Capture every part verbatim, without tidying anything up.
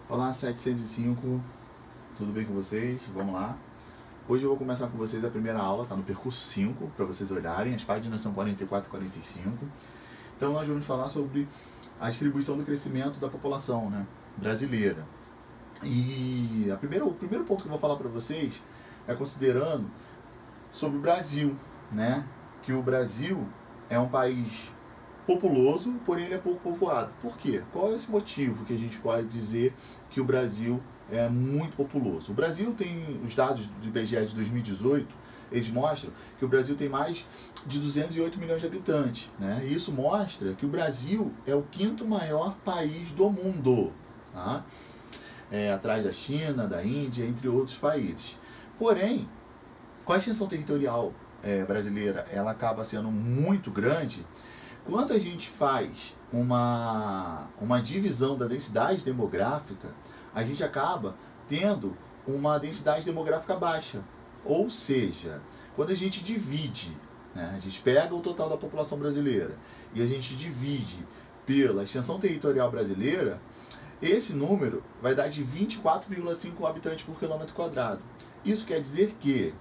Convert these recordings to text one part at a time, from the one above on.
Olá, setecentos e cinco, tudo bem com vocês? Vamos lá. Hoje eu vou começar com vocês a primeira aula, tá no percurso cinco, para vocês olharem, as páginas são quarenta e quatro e quarenta e cinco. Então nós vamos falar sobre a distribuição do crescimento da população, né, brasileira. E a primeira, o primeiro ponto que eu vou falar para vocês é considerando sobre o Brasil, né, que o Brasil é um país populoso, porém ele é pouco povoado. Por quê? Qual é esse motivo que a gente pode dizer que o Brasil é muito populoso? O Brasil tem, os dados do I B G E de dois mil e dezoito, eles mostram que o Brasil tem mais de duzentos e oito milhões de habitantes, né? E isso mostra que o Brasil é o quinto maior país do mundo, tá? É, atrás da China, da Índia, entre outros países. Porém, com a extensão territorial é, brasileira, ela acaba sendo muito grande. Quando a gente faz uma, uma divisão da densidade demográfica, a gente acaba tendo uma densidade demográfica baixa. Ou seja, quando a gente divide, né, a gente pega o total da população brasileira e a gente divide pela extensão territorial brasileira, esse número vai dar de vinte e quatro vírgula cinco habitantes por quilômetro quadrado. Isso quer dizer que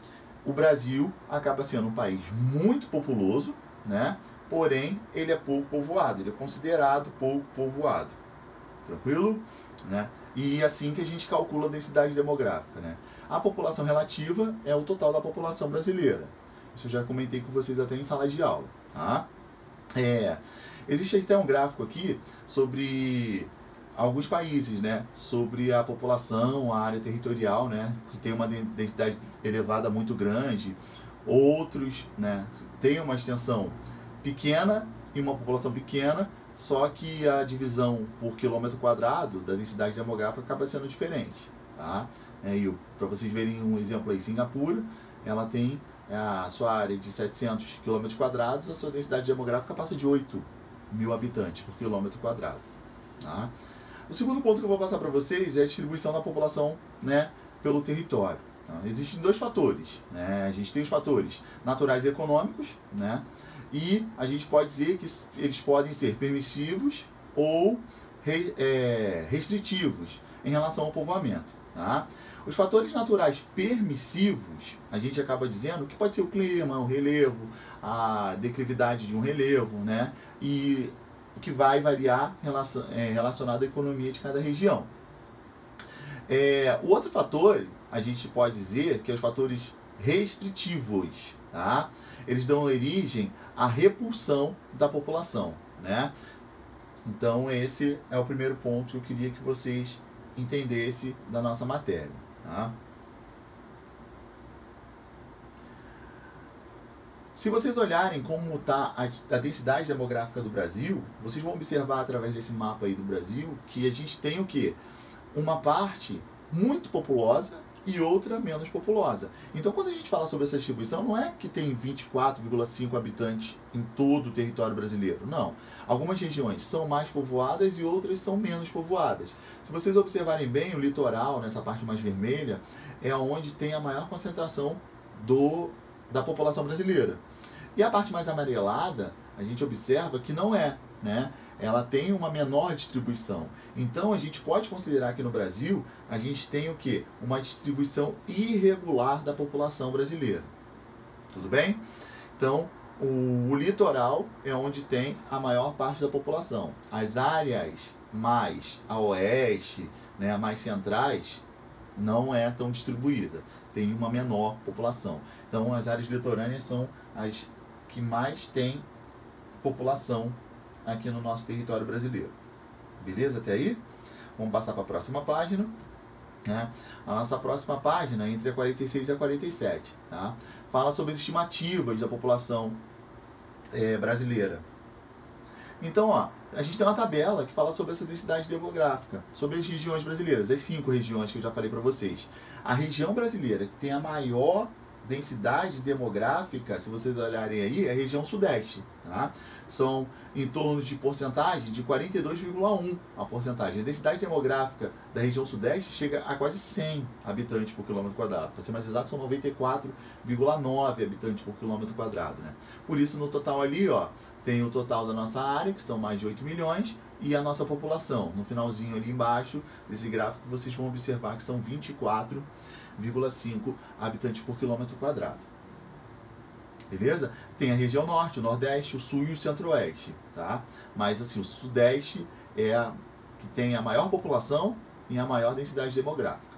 o Brasil acaba sendo um país muito populoso, né? Porém, ele é pouco povoado, ele é considerado pouco povoado. Tranquilo? Né? E assim que a gente calcula a densidade demográfica. Né? A população relativa é o total da população brasileira. Isso eu já comentei com vocês até em sala de aula. Tá? É, existe até um gráfico aqui sobre alguns países, né? Sobre a população, a área territorial, né? Que tem uma densidade elevada muito grande. Outros, né? Tem uma extensão pequena e uma população pequena, só que a divisão por quilômetro quadrado da densidade demográfica acaba sendo diferente, tá? É, para vocês verem um exemplo aí, Singapura, ela tem a sua área de setecentos quilômetros quadrados, a sua densidade demográfica passa de oito mil habitantes por quilômetro quadrado, tá? O segundo ponto que eu vou passar para vocês é a distribuição da população, né, pelo território. Tá? Existem dois fatores, né? A gente tem os fatores naturais e econômicos, né? E a gente pode dizer que eles podem ser permissivos ou re, é, restritivos em relação ao povoamento. Tá? Os fatores naturais permissivos, a gente acaba dizendo que pode ser o clima, o relevo, a declividade de um relevo, né? E o que vai variar relacion, é, relacionado à economia de cada região. É, o outro fator, a gente pode dizer que é os fatores restritivos. Tá? Eles dão origem à repulsão da população, né? Então esse é o primeiro ponto que eu queria que vocês entendessem da nossa matéria, tá? Se vocês olharem como está a densidade demográfica do Brasil, vocês vão observar através desse mapa aí do Brasil que a gente tem o quê? Uma parte muito populosa e outra menos populosa. Então, quando a gente fala sobre essa distribuição, não é que tem vinte e quatro vírgula cinco habitantes em todo o território brasileiro. Não. Algumas regiões são mais povoadas e outras são menos povoadas. Se vocês observarem bem, o litoral, nessa parte mais vermelha, é onde tem a maior concentração do, da população brasileira. E a parte mais amarelada, a gente observa que não é, né? Ela tem uma menor distribuição. Então a gente pode considerar que no Brasil a gente tem o quê? Uma distribuição irregular da população brasileira. Tudo bem? Então o, o litoral é onde tem a maior parte da população. As áreas mais a oeste, né, mais centrais, não é tão distribuída. Tem uma menor população. Então as áreas litorâneas são as que mais têm população aqui no nosso território brasileiro. Beleza até aí? Vamos passar para a próxima página. Né? A nossa próxima página, entre a quarenta e seis e a quarenta e sete, tá? Fala sobre as estimativas da população é, brasileira. Então, ó, a gente tem uma tabela que fala sobre essa densidade demográfica, sobre as regiões brasileiras, as cinco regiões que eu já falei para vocês. A região brasileira que tem a maior densidade demográfica, se vocês olharem aí, é a região sudeste, tá? São em torno de porcentagem de quarenta e dois vírgula um a porcentagem. A densidade demográfica da região sudeste chega a quase cem habitantes por quilômetro quadrado. Para ser mais exato, são noventa e quatro vírgula nove habitantes por quilômetro quadrado, né? Por isso, no total ali, ó, tem o total da nossa área, que são mais de oito milhões, e a nossa população. No finalzinho ali embaixo desse gráfico, vocês vão observar que são vinte e quatro vírgula cinco habitantes por quilômetro quadrado. Beleza? Tem a região norte, o nordeste, o sul e o centro-oeste, tá? Mas assim, o sudeste é a que tem a maior população e a maior densidade demográfica.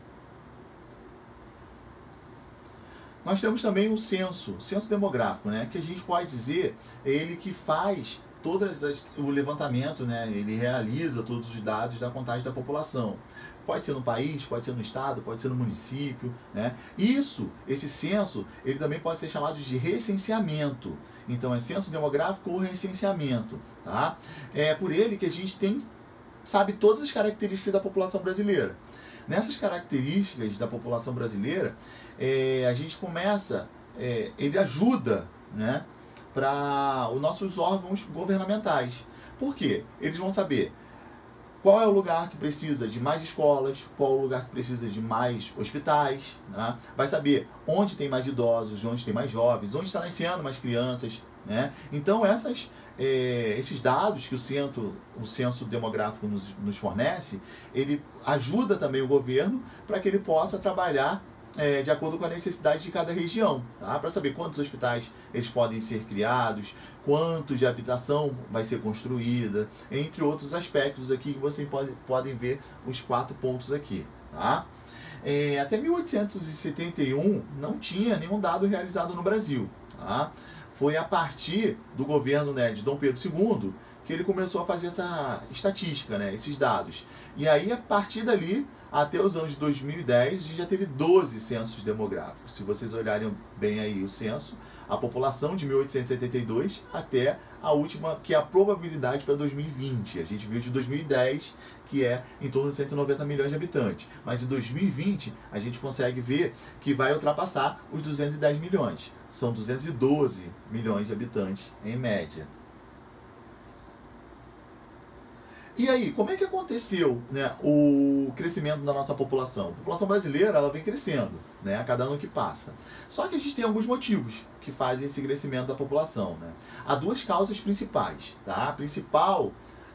Nós temos também o censo, o censo demográfico, né? Que a gente pode dizer, é ele que faz todas as, o levantamento, né? Ele realiza todos os dados da contagem da população. Pode ser no país, pode ser no estado, pode ser no município, né? Isso, esse censo, ele também pode ser chamado de recenseamento. Então é censo demográfico ou recenseamento, tá? É por ele que a gente tem, sabe todas as características da população brasileira. Nessas características da população brasileira, é, a gente começa, é, ele ajuda, né, para os nossos órgãos governamentais. Por quê? Eles vão saber qual é o lugar que precisa de mais escolas, qual é o lugar que precisa de mais hospitais, né? Vai saber onde tem mais idosos, onde tem mais jovens, onde está nascendo mais crianças, né? Então essas, é, esses dados que o censo, o censo demográfico nos, nos fornece, ele ajuda também o governo para que ele possa trabalhar É, de acordo com a necessidade de cada região, tá? Para saber quantos hospitais eles podem ser criados, quanto de habitação vai ser construída, entre outros aspectos aqui que vocês pode, podem ver os quatro pontos aqui, tá? É, até mil oitocentos e setenta e um não tinha nenhum dado realizado no Brasil, tá? Foi a partir do governo, né, de Dom Pedro segundo que ele começou a fazer essa estatística, né, esses dados. E aí, a partir dali, até os anos de dois mil e dez, a gente já teve doze censos demográficos. Se vocês olharem bem aí o censo, a população de mil oitocentos e setenta e dois até a última, que é a probabilidade para dois mil e vinte. A gente viu de dois mil e dez, que é em torno de cento e noventa milhões de habitantes. Mas em dois mil e vinte, a gente consegue ver que vai ultrapassar os duzentos e dez milhões. São duzentos e doze milhões de habitantes, em média. E aí, como é que aconteceu, né, o crescimento da nossa população? A população brasileira, ela vem crescendo, né, a cada ano que passa. Só que a gente tem alguns motivos que fazem esse crescimento da população, né? Há duas causas principais, tá? A principal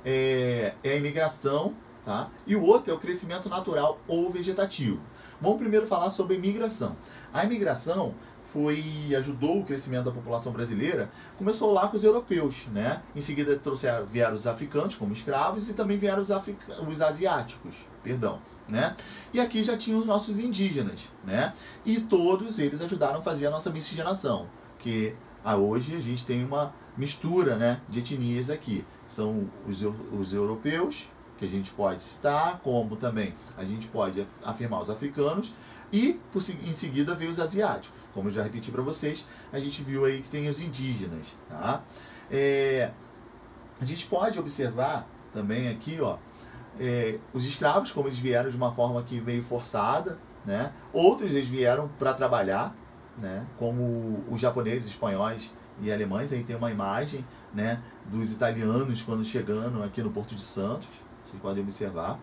é, é a imigração, tá? E o outro é o crescimento natural ou vegetativo. Vamos primeiro falar sobre a imigração. A imigração foi, ajudou o crescimento da população brasileira, começou lá com os europeus, né? Em seguida trouxeram, vieram os africanos como escravos e também vieram os, africa, os asiáticos, perdão, né? E aqui já tinham os nossos indígenas, né? E todos eles ajudaram a fazer a nossa miscigenação, que ah, hoje a gente tem uma mistura, né, de etnias aqui. São os, os europeus, que a gente pode citar, como também a gente pode afirmar os africanos, e por, em seguida veio os asiáticos. Como eu já repeti para vocês, a gente viu aí que tem os indígenas, tá? É, a gente pode observar também aqui, ó, é, os escravos, como eles vieram de uma forma que meio forçada, né? Outros eles vieram para trabalhar, né? Como os japoneses, espanhóis e alemães. Aí tem uma imagem, né, dos italianos quando chegando aqui no Porto de Santos, vocês podem observar.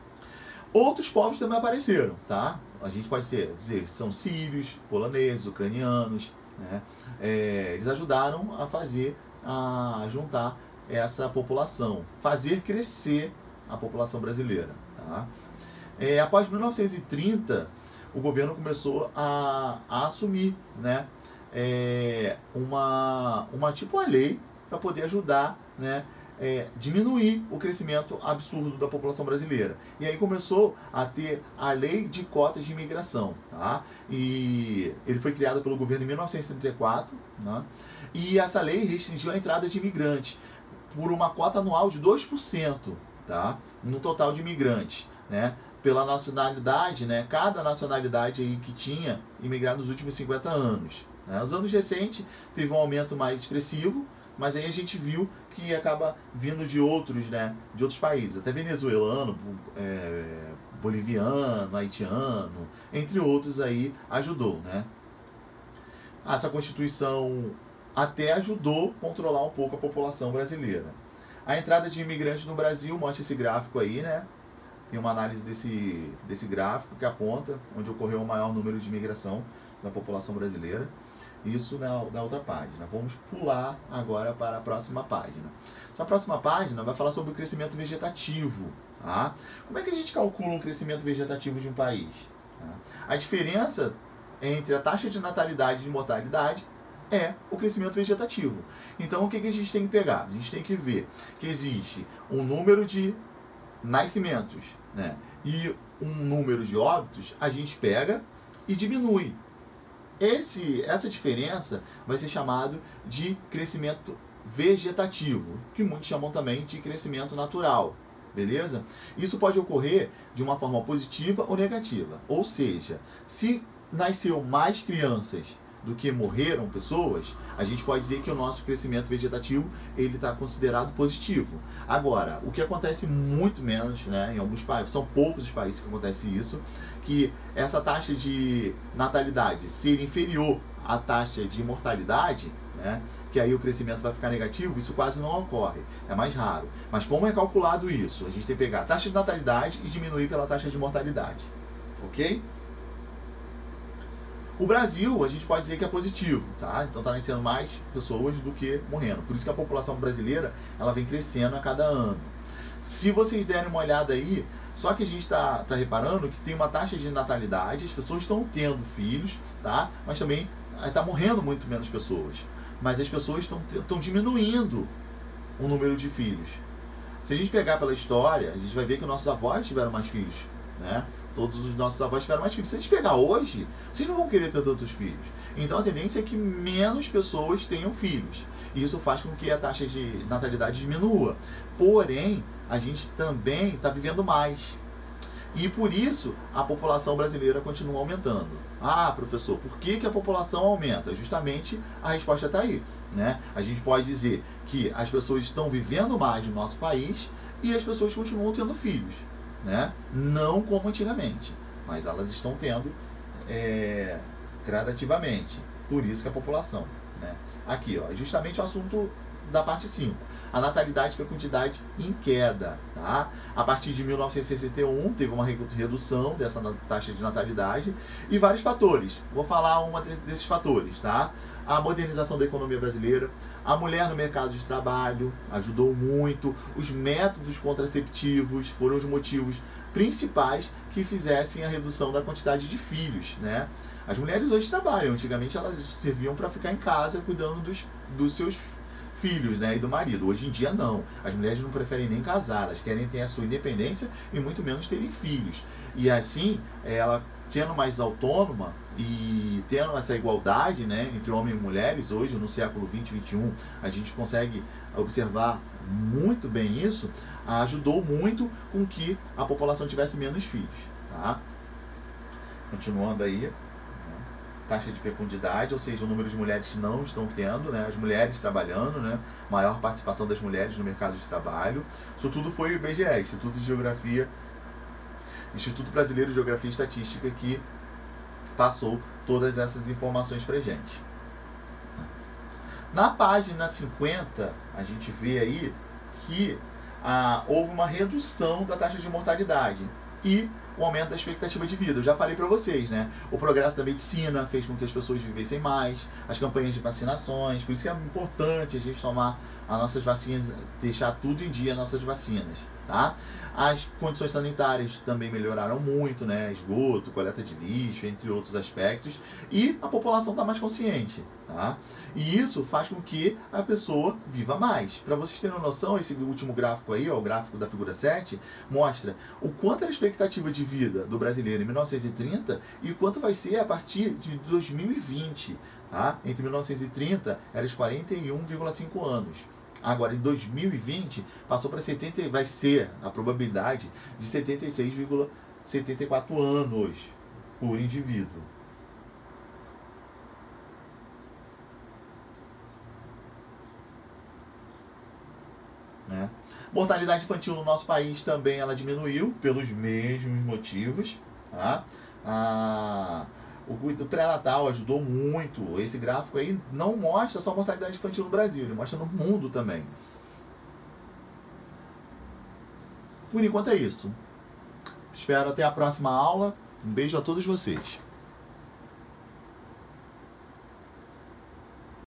Outros povos também apareceram, tá? A gente pode ser, dizer que são sírios, poloneses, ucranianos, né? É, eles ajudaram a fazer, a juntar essa população, fazer crescer a população brasileira, tá? É, após mil novecentos e trinta, o governo começou a, a assumir, né, é, uma, uma tipo uma lei para poder ajudar, né, É, diminuir o crescimento absurdo da população brasileira. E aí começou a ter a lei de cotas de imigração, tá? E ele foi criado pelo governo em mil novecentos e trinta e quatro, né? E essa lei restringiu a entrada de imigrantes por uma cota anual de dois por cento, tá? No total de imigrantes, né? Pela nacionalidade, né? Cada nacionalidade aí que tinha imigrado nos últimos cinquenta anos. Né? Nos anos recentes teve um aumento mais expressivo, mas aí a gente viu que acaba vindo de outros, né, de outros países, até venezuelano, é, boliviano, haitiano, entre outros aí, ajudou, né? Essa Constituição até ajudou a controlar um pouco a população brasileira. A entrada de imigrantes no Brasil, mostra esse gráfico aí, né? Tem uma análise desse, desse gráfico que aponta onde ocorreu o maior número de imigração da população brasileira. isso na, na outra página. Vamos pular agora para a próxima página. Essa próxima página vai falar sobre o crescimento vegetativo. Tá? Como é que a gente calcula o crescimento vegetativo de um país? Tá? A diferença entre a taxa de natalidade e de mortalidade é o crescimento vegetativo. Então, o que, que a gente tem que pegar? A gente tem que ver que existe um número de nascimentos, né, e um número de óbitos, a gente pega e diminui. Esse, essa diferença vai ser chamado de crescimento vegetativo, que muitos chamam também de crescimento natural. Beleza? Isso pode ocorrer de uma forma positiva ou negativa. Ou seja, se nasceu mais crianças do que morreram pessoas, a gente pode dizer que o nosso crescimento vegetativo ele está considerado positivo. Agora, o que acontece muito menos, né, em alguns países, são poucos os países que acontece isso, que essa taxa de natalidade ser inferior à taxa de mortalidade, né, que aí o crescimento vai ficar negativo, isso quase não ocorre, é mais raro. Mas como é calculado isso? A gente tem que pegar a taxa de natalidade e diminuir pela taxa de mortalidade, ok? O Brasil, a gente pode dizer que é positivo, tá? Então está nascendo mais pessoas do que morrendo. Por isso que a população brasileira, ela vem crescendo a cada ano. Se vocês derem uma olhada aí, só que a gente está tá reparando que tem uma taxa de natalidade, as pessoas estão tendo filhos, tá? Mas também está morrendo muito menos pessoas. Mas as pessoas estão diminuindo o número de filhos. Se a gente pegar pela história, a gente vai ver que nossos avós tiveram mais filhos, né? Todos os nossos avós tiveram mais filhos. Se a gente pegar hoje, vocês não vão querer ter tantos filhos. Então a tendência é que menos pessoas tenham filhos. E isso faz com que a taxa de natalidade diminua. Porém, a gente também está vivendo mais. E por isso a população brasileira continua aumentando. Ah, professor, por que, que a população aumenta? Justamente a resposta está aí, né? A gente pode dizer que as pessoas estão vivendo mais no nosso país e as pessoas continuam tendo filhos, né? Não como antigamente, mas elas estão tendo é, gradativamente. Por isso que a população, né? Aqui, ó, justamente o assunto da parte cinco. A natalidade e fecundidade em queda, tá? A partir de mil novecentos e sessenta e um teve uma redução dessa taxa de natalidade e vários fatores. Vou falar um desses fatores, tá? A modernização da economia brasileira, a mulher no mercado de trabalho ajudou muito, os métodos contraceptivos foram os motivos principais que fizessem a redução da quantidade de filhos, né? As mulheres hoje trabalham, antigamente elas serviam para ficar em casa cuidando dos, dos seus filhos, né, e do marido. Hoje em dia não, as mulheres não preferem nem casar, elas querem ter a sua independência e muito menos terem filhos. E assim, ela sendo mais autônoma e tendo essa igualdade, né, entre homens e mulheres, hoje no século vinte, vinte e um, a gente consegue observar muito bem isso, ajudou muito com que a população tivesse menos filhos, tá? Continuando aí, taxa de fecundidade, ou seja, o número de mulheres que não estão tendo, né, as mulheres trabalhando, né, maior participação das mulheres no mercado de trabalho. Isso tudo foi o I B G E, Instituto de Geografia, Instituto Brasileiro de Geografia e Estatística, que passou todas essas informações pra gente. Na página cinquenta, a gente vê aí que ah, houve uma redução da taxa de mortalidade e o aumento da expectativa de vida. Eu já falei para vocês, né? O progresso da medicina fez com que as pessoas vivessem mais, as campanhas de vacinações, por isso é importante a gente tomar as nossas vacinas, deixar tudo em dia as nossas vacinas, tá? As condições sanitárias também melhoraram muito, né? Esgoto, coleta de lixo, entre outros aspectos, e a população está mais consciente, tá? E isso faz com que a pessoa viva mais. Para vocês terem uma noção, esse último gráfico aí, ó, o gráfico da figura sete, mostra o quanto era a expectativa de vida do brasileiro em mil novecentos e trinta e o quanto vai ser a partir de dois mil e vinte, tá? Entre mil novecentos e trinta era os quarenta e um vírgula cinco anos. Agora, em dois mil e vinte, passou para setenta, vai ser a probabilidade de setenta e seis vírgula setenta e quatro anos por indivíduo. Né? Mortalidade infantil no nosso país também ela diminuiu pelos mesmos motivos. Tá? A... O pré-natal ajudou muito. Esse gráfico aí não mostra só a mortalidade infantil no Brasil, ele mostra no mundo também. Por enquanto é isso. Espero até a próxima aula. Um beijo a todos vocês.